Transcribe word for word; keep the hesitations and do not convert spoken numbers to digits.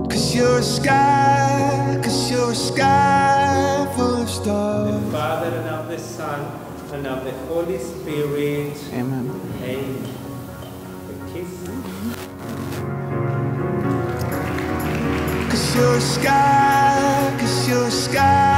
Cause you're a sky, cause you're a sky full of stars. The Father and of the Son and of the Holy Spirit. Amen. Amen. A kiss. Cause you're a sky, cause you're a sky